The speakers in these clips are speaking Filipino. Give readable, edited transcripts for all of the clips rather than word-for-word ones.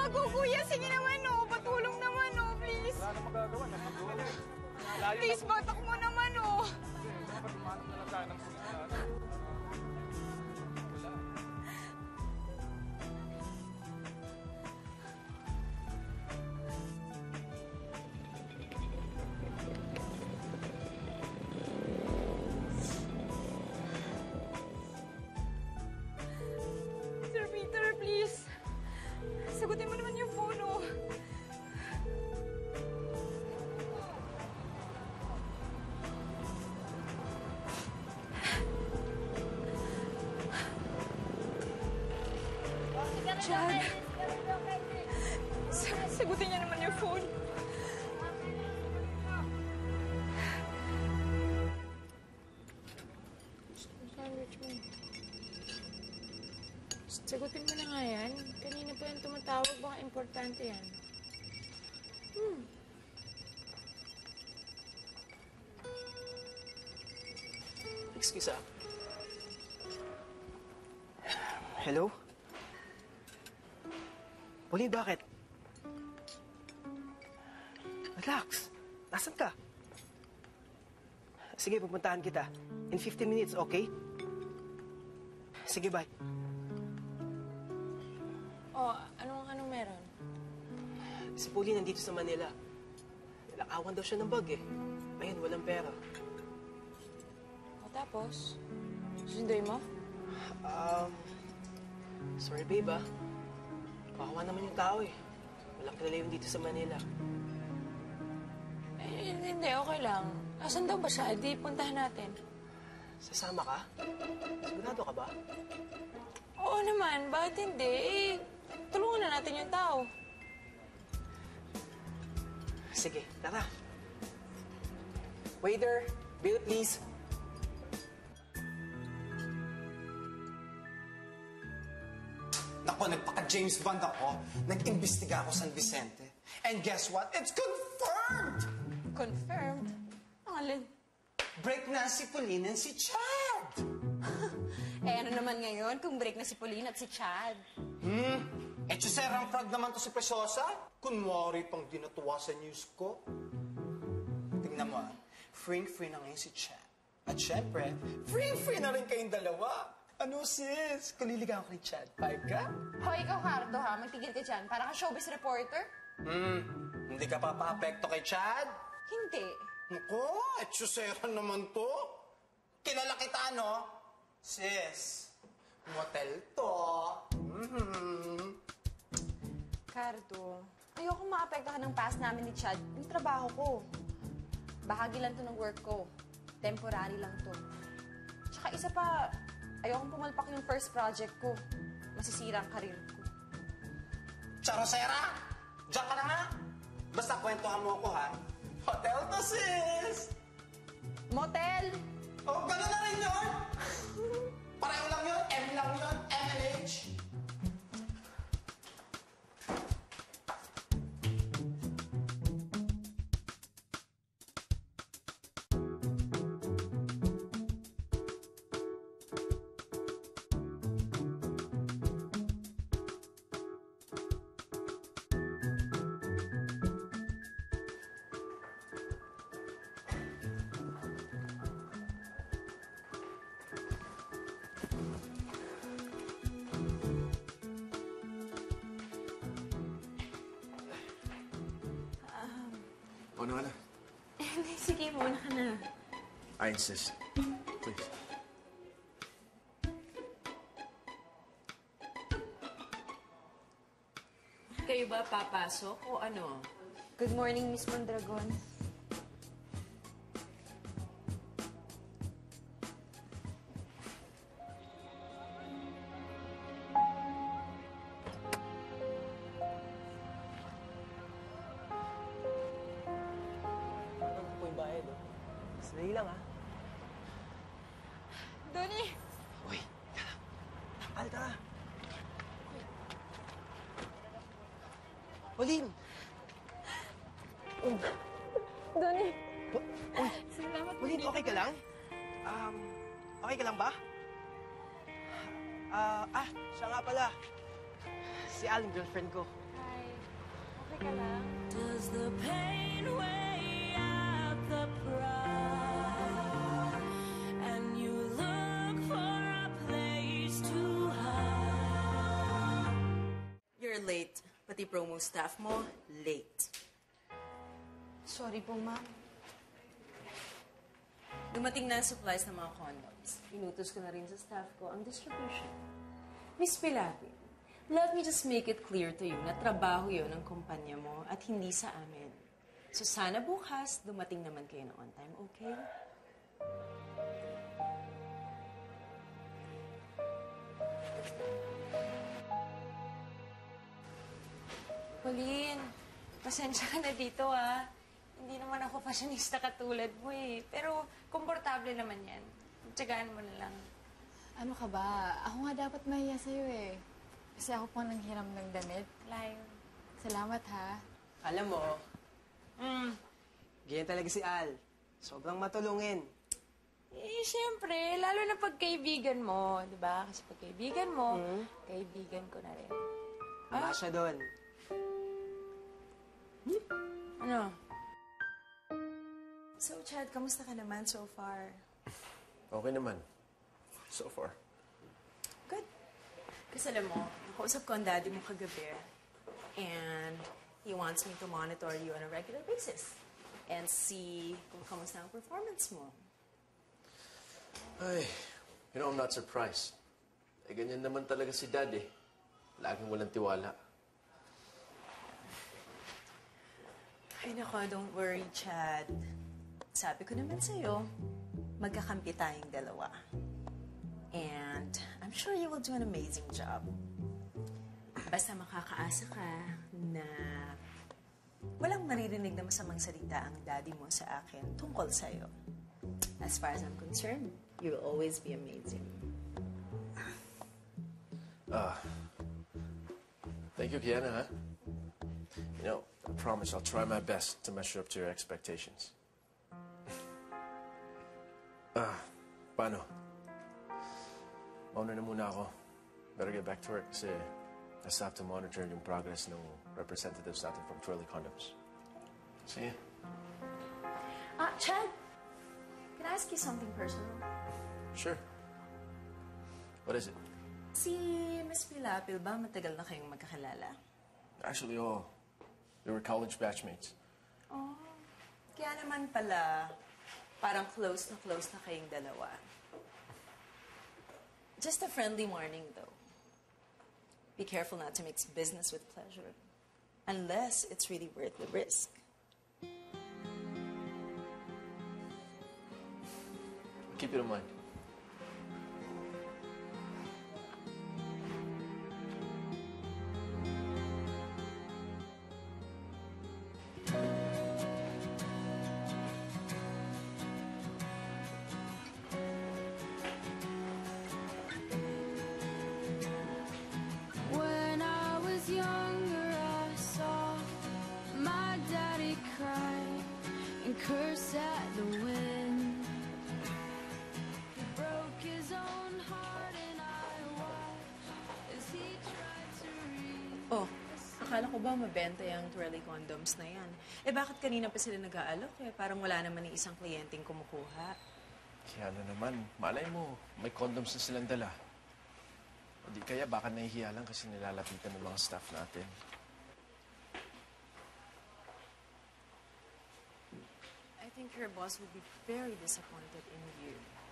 gago, kuya. Sige naman, oh. Patulong naman, oh. Please. Wala na magagawa. Please, batak mo naman, oh. Dumanap na lang tayo ng pulis na ano. Wala. Sir Peter, please. Sagutin mo naman yung phone, oh. Chad. Sagutin niya naman yung phone. Sandwich mo. Sagutin mo na nga yan. Kanina pa yan tumatawag. Baka importante yan. Excuse ah. Hello? Pauline, bakit? Relax. Nasaan ka? Sige, pupuntahan kita. In 15 minutes, okay? Sige, bye. Oh, anong meron? Si Pauline nandito sa Manila. Nakawan daw siya ng bag eh. Ayun, walang pera. O tapos? Susunduin mo? Sorry babe ah. Bakawa naman yung tao eh. Walang kilala yun dito sa Manila. Eh, hindi, okay lang. Asan daw ba siya? Di puntahan natin. Sasama ka? Sigurado ka ba? Oo naman, bakit hindi? Eh, tulungan na natin yung tao. Sige, tara. Waiter, bill please. Ako, nagpaka-James Bond ako. Nag-imbestiga ako San Vicente. And guess what? It's confirmed! Confirmed? Ang alin? Break na si Pauline and si Chad! Eh, ano naman ngayon kung break na si Pauline at si Chad? Eh, chuserang frog naman to si Preciosa. Kunwari pang dinatuwa sa news ko. Tingnan mo ah. Free-free na ngayon si Chad. At syempre, free-free na rin kayong dalawa. Ano sis? Kung liligawan ko ni Chad, five ka? Hoy, ikaw, Cardo, ha? Magtigil ka dyan. Para ka showbiz reporter? Hindi ka pa pa-apekto kay Chad? Hindi. Naku, etsyosera naman to. Kilala kita, no? Sis, motel to. Cardo, ayoko maapektuhan ng past namin ni Chad. Yung trabaho ko. Bahagi lang to ng work ko. Temporary lang to. Tsaka isa pa, ayokong pumalpak yung first project ko. Masisira ang karir ko. Charosera! Diyan ka na nga! Basta kwentuhan mo ako, ha? Hotel to, sis! Motel! Oh, gano'n na rin yun! Pareho lang yun, M lang yun, MLH! Ano ka na? Sige, muna ka na. I insist. Please. Kayo ba papasok o ano? Good morning, Miss Mondragon. Ano po yung bayad, oh? Sandali lang, ah. Donnie! Uy, tara. Takal, tara. Pauline! Donnie! Uy, Salamat. Pauline, okay ka lang? Okay ka lang ba? Siya nga pala. Si Aling, girlfriend ko. Hi. Teka lang. Does the pain weigh out the pride? And you look for a place to hide. You're late. Pati promo staff mo, late. Sorry po, ma'am. Dumating na ang supplies ng mga condoms. Inutos ko na rin sa staff ko ang distribution. Miss Pilapil, let me just make it clear to you na trabaho yun ng kumpanya mo at hindi sa amin. So sana bukas, dumating naman kayo na on time, okay? Pauline, pasensya ka na dito ah. Hindi naman ako fashionista katulad mo eh. Pero komportable naman yan. Tiyagaan mo na lang. Ano ka ba? Ako nga dapat mahiya sa'yo eh. Kasi ako pang nanghiram ng damit. Layo. Salamat ha. Alam mo, ganyan talaga si Al. Sobrang matulungin. Eh, siyempre, lalo na pagkaibigan mo, di ba? Kasi pagkaibigan mo, kaibigan ko na rin. Tama siya doon. Ano? So, Chad, kamusta ka naman so far? Okay naman. So far. Good. Kasi alam mo, nakausap ko ang daddy mo kagabi. And he wants me to monitor you on a regular basis. And see kung kamusta ang performance mo. Ay, I'm not surprised. Eh, ganyan naman talaga si Dad eh. Laging walang tiwala. Ay nako, don't worry, Chad. Sabi ko naman sa'yo, magkakampi tayong dalawa. And I'm sure you will do an amazing job. Basta makakaasa ka na walang maririnig na masamang salita ang daddy mo sa akin tungkol sa'yo. As far as I'm concerned, you will always be amazing. Thank you, Kiana, huh? You know, I promise I'll try my best to measure up to your expectations. Paano? Mauna na muna ako. Better get back to work kasi I still have to monitor yung progress ng representatives natin from Twirly Condoms. See ya. Chad, can I ask you something personal? Sure. What is it? Si Miss Pilapil ba matagal na kayong magkakilala? Actually, we were college batchmates. Oh, kaya naman pala, parang close na kayong dalawa. Just a friendly warning, though. Be careful not to mix business with pleasure. Unless it's really worth the risk. Keep it in mind. When I was younger, I saw my daddy cry and curse at the wind. He broke his own heart and I watched as he tried to read. Oh, akala ko ba mabenta yung Twirly Condoms na yan? Eh bakit kanina pa sila nag-aalok? Eh parang wala naman yung isang kliyenteng kumukuha. Kiana naman, malay mo, may condoms na silang dala. O di kaya baka nahihiya lang kasi nilalapitan ng mga staff natin. I think your boss would be very disappointed in you.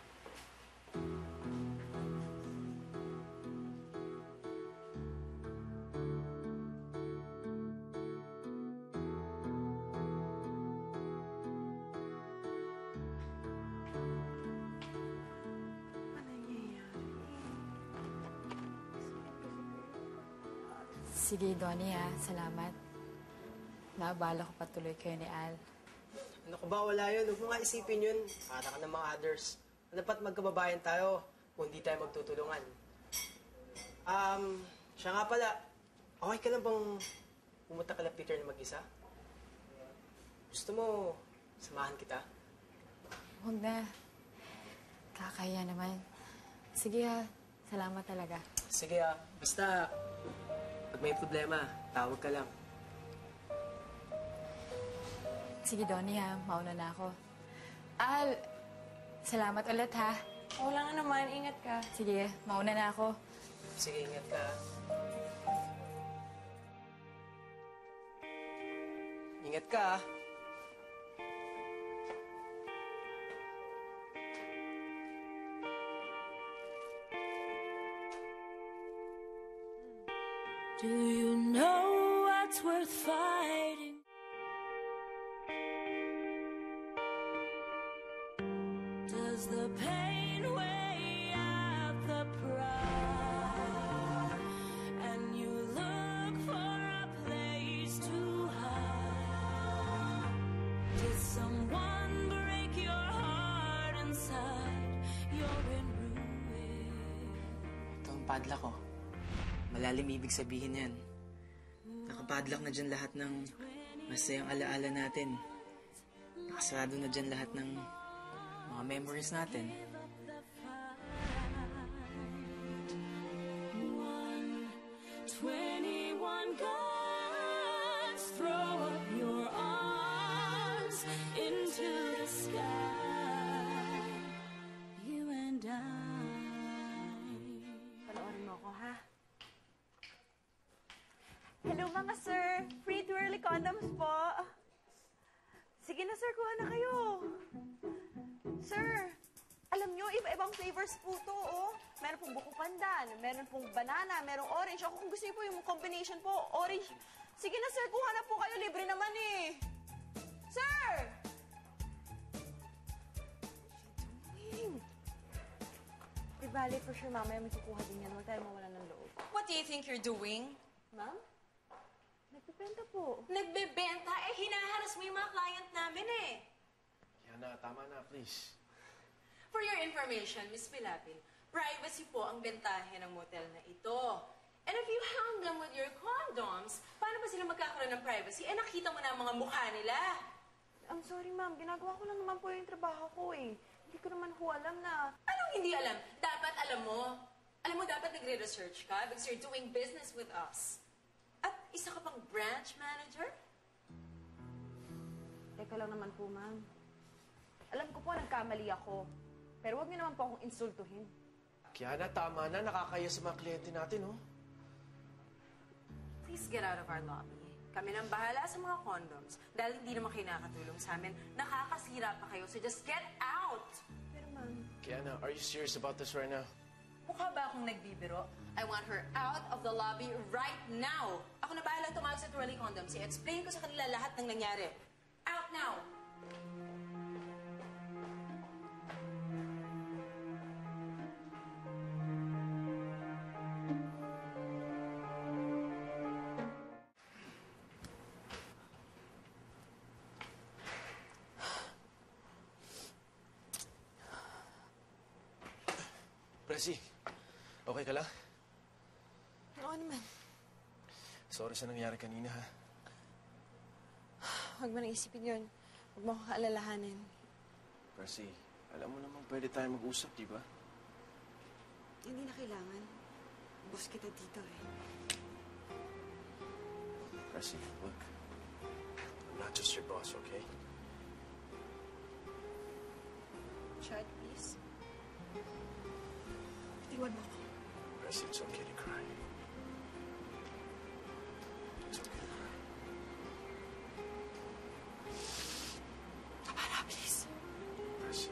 Sige, Donnie ha. Salamat. Naabala ko patuloy kayo ni Al. Ano ko ba, wala yun. Huwag mo nga isipin yun. Para ka ng mga others. Dapat magkababayan tayo kung hindi tayo magtutulungan. Siya nga pala. Okay ka lang bang pumunta kala Peter na mag-isa? Gusto mo, samahan kita? Huwag na. Kakaya naman. Sige ha. Salamat talaga. Sige basta pag may problema, tawag ka lang. Sige, Donnie ha. Mauna na ako. Al, salamat ulit ha. Wala nga naman. Ingat ka. Sige, mauna na ako. Sige, ingat ka. Ingat ka, ah. Do you know what's worth fighting? Does the pain weigh out the pride? And you look for a place to hide. Did someone break your heart inside? You're in ruin. Ito ang padlock ko. Malalim ibig sabihin yan. Nakapadlock na dyan lahat ng masayang alaala natin. Nakasarado na dyan lahat ng mga memories natin. 21 guns, throw up your arms into the sky. You and I. Panoorin mo ako, ha? Hello, mga sir. Free twirly condoms po. Sige na, sir. Kuha na kayo. Sir, alam nyo, iba-ibang flavors po to, oh. Meron pong buko pandan, meron pong banana, merong orange. Ako kung gusto niyo po yung combination po, orange. Sige na, sir. Kuha na po kayo. Libre naman, eh. Sir! Di bali, for sure, mamaya may kukuha din yan. Huwag tayo mawala ng loob. What do you think you're doing? Ma'am? Nagbibenta po. Nagbebenta? Eh, hinaharas mo yung mga client namin eh. Kiana, tama na, please. For your information, Miss Pilapil, privacy po ang bentahe ng motel na ito. And if you hang them with your condoms, paano ba sila magkakaroon ng privacy? Eh, nakita mo na ang mga mukha nila. I'm sorry, ma'am. Ginagawa ko lang naman po yung trabaho ko, eh. Hindi ko naman ho alam na... Anong hindi alam? Dapat alam mo. Alam mo, dapat nagre-research ka because you're doing business with us. At isa ka pang branch manager? Teka lang naman po, ma'am. Alam ko po, nagkamali ako. Pero huwag niyo naman po akong insultuhin. Kiana, tama na. Nakakaya sa mga kliyente natin, oh. Please get out of our lobby. Kami nang bahala sa mga condoms. Dahil hindi naman kayo nakakatulong sa amin. Nakakasira pa kayo, so just get out! Pero, ma'am... Kiana, are you serious about this right now? Mukha ba akong nagbibiro? I want her out of the lobby right now! Ako na bahala tumawag sa Twirly Condoms. I-explain ko sa kanila lahat ng nangyari. Out now! Presi, okay ka lang? Oo naman. Sorry sa nangyari kanina, ha? Huwag mo nang isipin yun. Huwag mo akong kaalalahanin. Presi, alam mo naman pwede tayo mag-usap, di ba? Hindi na kailangan. Boss kita dito, eh. Presi, look. I'm not just your boss, okay? Chad, please. Tingnan mo ako. Presi, it's okay to cry. It's okay to cry. Tama na, please. Presi.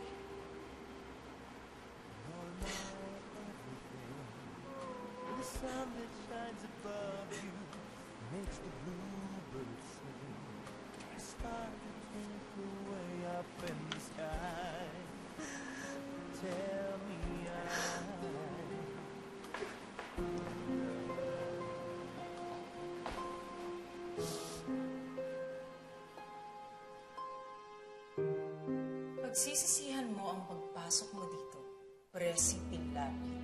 The sun that shines above you makes the bluebirds sing. A star to twinkle way up in the sky. Tell me Pagsisisihan mo ang pagpasok mo dito, Presi Pilapil.